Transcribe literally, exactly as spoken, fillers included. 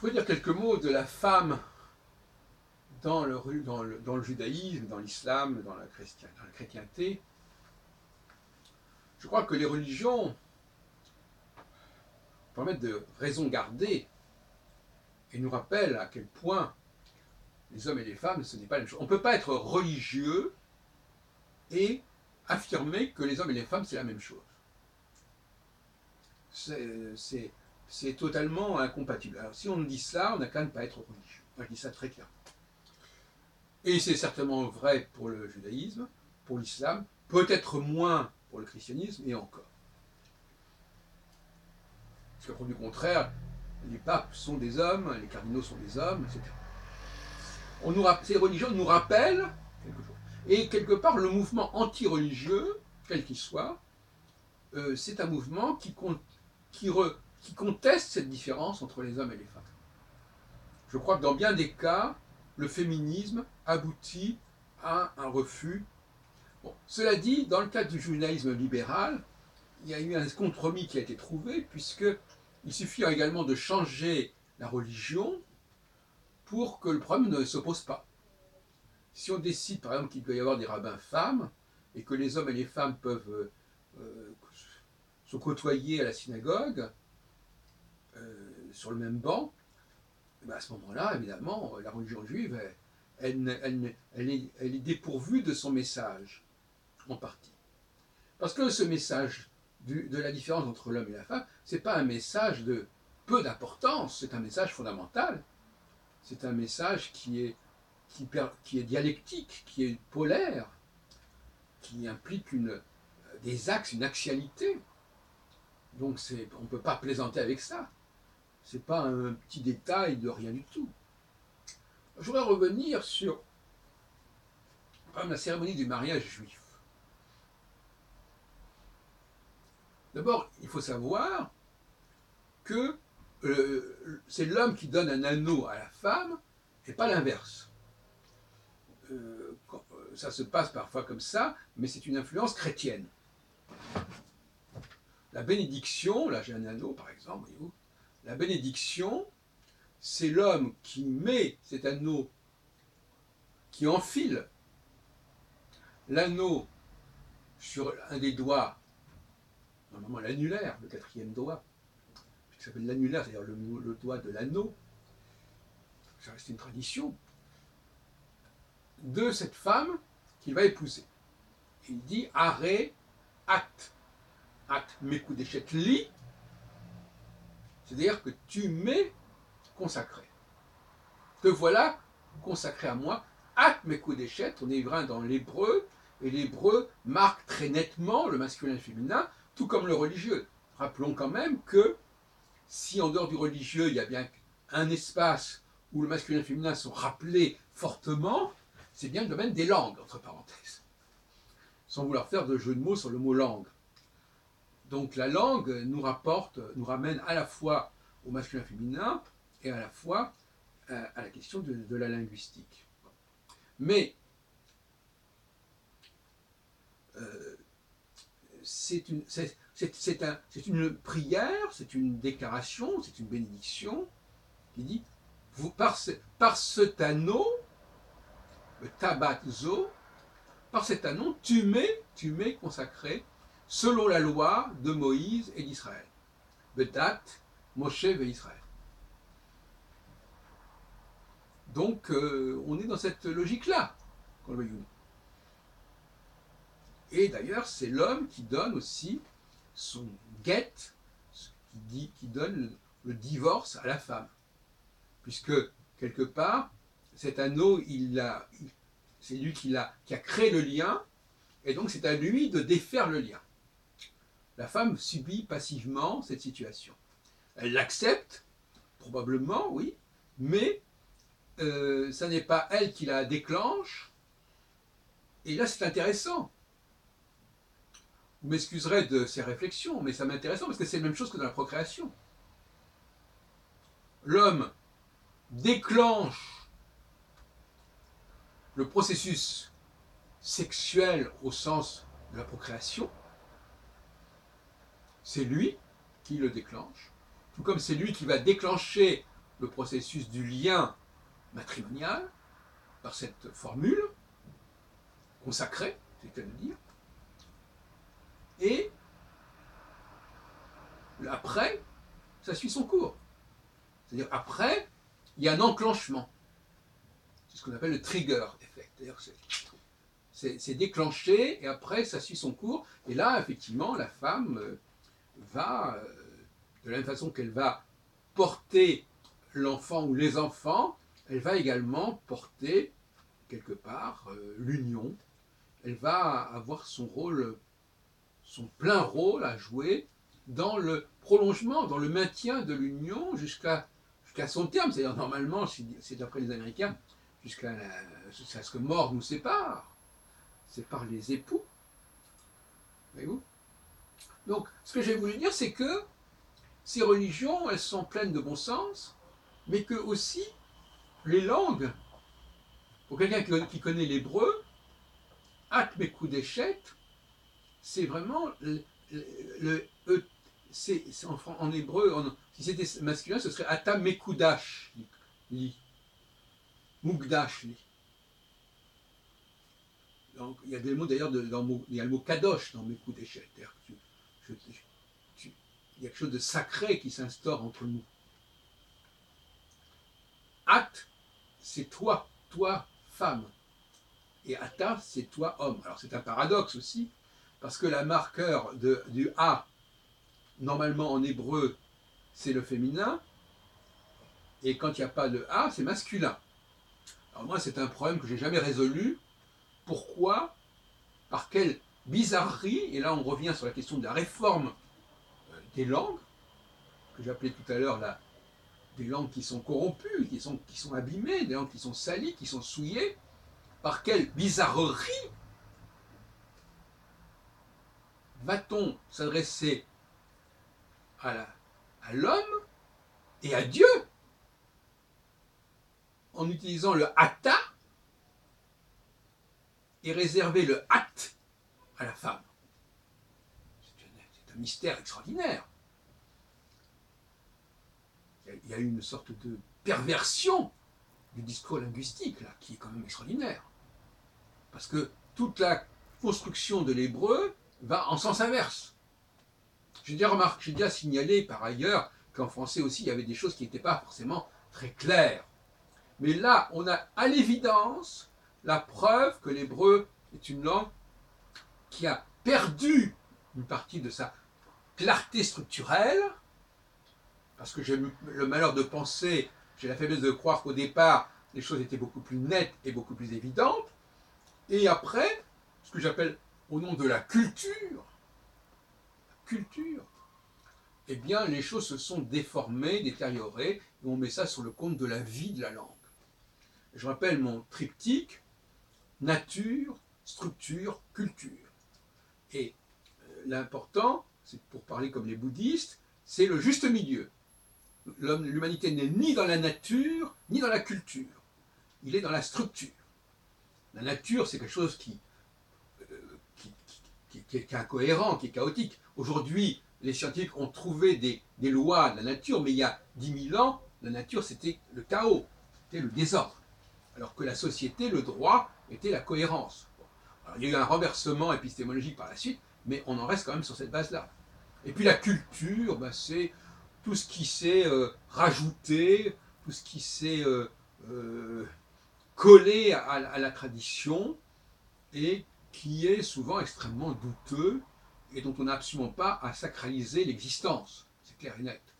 peux dire quelques mots de la femme dans le, dans le, dans le judaïsme, dans l'islam, dans, la chrétien, dans la chrétienté. Je crois que les religions permettent de raison garder et nous rappellent à quel point les hommes et les femmes, ce n'est pas la même chose. On ne peut pas être religieux et affirmer que les hommes et les femmes, c'est la même chose. C'est totalement incompatible. Alors, si on dit ça, on n'a qu'à ne pas être religieux. Moi, je dis ça très clairement. Et c'est certainement vrai pour le judaïsme, pour l'islam, peut-être moins pour le christianisme, et encore. Parce que, pour du contraire, les papes sont des hommes, les cardinaux sont des hommes, et cetera. On nous, ces religions nous rappellent quelque chose. Et quelque part, le mouvement anti-religieux, quel qu'il soit, euh, c'est un mouvement qui, qui, re, qui conteste cette différence entre les hommes et les femmes. Je crois que dans bien des cas, le féminisme aboutit à un refus. Bon, cela dit, dans le cadre du judaïsme libéral, il y a eu un compromis qui a été trouvé, puisqu'il suffit également de changer la religion pour que le problème ne s'oppose pas. Si on décide, par exemple, qu'il doit y avoir des rabbins femmes, et que les hommes et les femmes peuvent euh, se côtoyer à la synagogue, euh, sur le même banc, et bien à ce moment-là, évidemment, la religion juive, elle, elle, elle, elle, est, elle est dépourvue de son message, en partie. Parce que ce message du, de la différence entre l'homme et la femme, ce n'est pas un message de peu d'importance, c'est un message fondamental. C'est un message qui est, qui, qui est dialectique, qui est polaire, qui implique une, des axes, une axialité. Donc on ne peut pas plaisanter avec ça. Ce n'est pas un petit détail de rien du tout. Je voudrais revenir sur par exemple, la cérémonie du mariage juif. D'abord, il faut savoir que euh, c'est l'homme qui donne un anneau à la femme et pas l'inverse. Euh, ça se passe parfois comme ça, mais c'est une influence chrétienne. La bénédiction, là j'ai un anneau par exemple, voyez-vous, la bénédiction, c'est l'homme qui met cet anneau, qui enfile l'anneau sur un des doigts, normalement l'annulaire, le quatrième doigt, qui s'appelle l'annulaire, c'est-à-dire le, le doigt de l'anneau, ça reste une tradition, de cette femme qu'il va épouser. Il dit arrêt, acte, acte, mekudeshet li, c'est-à-dire que tu m'es consacré. Te voilà consacré à moi, acte mekudeshet, on est vrai dans l'hébreu, et l'hébreu marque très nettement le masculin et le féminin, tout comme le religieux. Rappelons quand même que si en dehors du religieux, il y a bien un espace où le masculin et le féminin sont rappelés fortement, c'est bien le domaine des langues, entre parenthèses. Sans vouloir faire de jeu de mots sur le mot langue. Donc la langue nous rapporte, nous ramène à la fois au masculin et féminin et à la fois à la question de, de la linguistique. Mais euh, c'est une, c'est, c'est, c'est un, c'est une prière, c'est une déclaration, c'est une bénédiction qui dit vous, par, ce, par cet anneau, le tabat zo, par cet anneau, tu m'es, tu m'es consacré selon la loi de Moïse et d'Israël. Bedat, Moshe ve Israël. Donc, euh, on est dans cette logique-là. Et d'ailleurs, c'est l'homme qui donne aussi son get, qui, dit, qui donne le, le divorce à la femme. Puisque, quelque part, cet anneau, il a, il, c'est lui qui, l'a, qui a créé le lien, et donc c'est à lui de défaire le lien. La femme subit passivement cette situation. Elle l'accepte, probablement, oui, mais euh, ça n'est pas elle qui la déclenche. Et là, c'est intéressant. Vous m'excuserez de ces réflexions, mais ça m'intéresse parce que c'est la même chose que dans la procréation. L'homme déclenche le processus sexuel au sens de la procréation. C'est lui qui le déclenche, tout comme c'est lui qui va déclencher le processus du lien matrimonial par cette formule consacrée, c'est à dire, et après, ça suit son cours. C'est-à-dire après, il y a un enclenchement. C'est ce qu'on appelle le trigger effect. C'est-à-dire c'est, c'est déclenché et après, ça suit son cours. Et là, effectivement, la femme euh, va, euh, de la même façon qu'elle va porter l'enfant ou les enfants, elle va également porter, quelque part, euh, l'union. Elle va avoir son rôle, son plein rôle à jouer dans le prolongement, dans le maintien de l'union jusqu'à jusqu'à son terme. C'est-à-dire, normalement, c'est d'après les Américains, jusqu'à, la, jusqu'à ce que mort nous sépare. C'est par les époux. Voyez-vous ? Donc, ce que j'ai voulu dire, c'est que ces religions, elles sont pleines de bon sens, mais que aussi, les langues, pour quelqu'un qui connaît l'hébreu, Atmekudeshet, c'est vraiment le, le, le c'est, c'est en, en hébreu, en, si c'était masculin, ce serait Ata Mekudash li, Mugdash li. Donc, il y a des mots d'ailleurs, dans, il y a le mot Kadosh dans Mekudeshet, c'est-à-dire que tu, je, tu, il y a quelque chose de sacré qui s'instaure entre nous. At, c'est toi, toi, femme. Et Ata, c'est toi, homme. Alors c'est un paradoxe aussi, parce que la marqueur de, du A, normalement en hébreu, c'est le féminin, et quand il n'y a pas de A, c'est masculin. Alors moi, c'est un problème que je n'ai jamais résolu. Pourquoi ? Par quelle bizarrerie, et là on revient sur la question de la réforme des langues, que j'appelais tout à l'heure la, des langues qui sont corrompues, qui sont, qui sont abîmées, des langues qui sont salies, qui sont souillées, par quelle bizarrerie va-t-on s'adresser à l'homme et à Dieu en utilisant le ata et réserver le at à la femme? C'est un mystère extraordinaire. Il y a eu une sorte de perversion du discours linguistique là, qui est quand même extraordinaire. Parce que toute la construction de l'hébreu va en sens inverse. J'ai déjà remarqué, j'ai déjà signalé par ailleurs qu'en français aussi il y avait des choses qui n'étaient pas forcément très claires. Mais là, on a à l'évidence la preuve que l'hébreu est une langue qui a perdu une partie de sa clarté structurelle, parce que j'ai le malheur de penser, j'ai la faiblesse de croire qu'au départ, les choses étaient beaucoup plus nettes et beaucoup plus évidentes, et après, ce que j'appelle au nom de la culture, la culture, eh bien, les choses se sont déformées, détériorées, et on met ça sur le compte de la vie de la langue. Je rappelle mon triptyque, nature, structure, culture. Et euh, l'important, c'est pour parler comme les bouddhistes, c'est le juste milieu. L'humanité n'est ni dans la nature, ni dans la culture. Il est dans la structure. La nature, c'est quelque chose qui, euh, qui, qui, qui, est, qui est incohérent, qui est chaotique. Aujourd'hui, les scientifiques ont trouvé des, des lois de la nature, mais il y a dix mille ans, la nature, c'était le chaos, c'était le désordre. Alors que la société, le droit, était la cohérence. Bon. Alors, il y a eu un renversement épistémologique par la suite, mais on en reste quand même sur cette base-là. Et puis la culture, bah, c'est tout ce qui s'est euh, rajouté, tout ce qui s'est euh, euh, collé à, à la tradition et qui est souvent extrêmement douteux et dont on n'a absolument pas à sacraliser l'existence. C'est clair et net.